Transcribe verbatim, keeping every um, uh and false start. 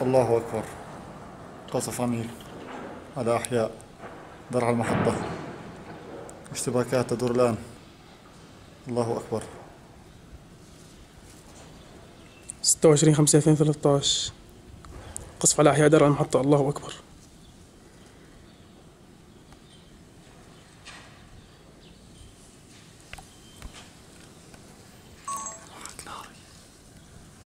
الله أكبر. قصف عميق على أحياء درعا المحطة. اشتباكات تدور الآن. الله أكبر. ستة وعشرين خمسة ألفين وثلاثة عشر قصف على أحياء درعا المحطة. الله أكبر.